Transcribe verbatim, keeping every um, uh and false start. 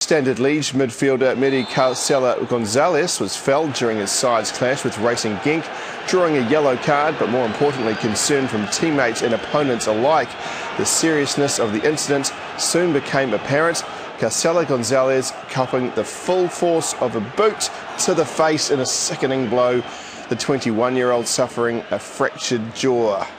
Standard Liège midfielder Medi Carcela Gonzalez was felled during his side's clash with Racing Genk, drawing a yellow card, but more importantly concern from teammates and opponents alike. The seriousness of the incident soon became apparent. Carcela Gonzalez copping the full force of a boot to the face in a sickening blow, the twenty-one-year-old suffering a fractured jaw.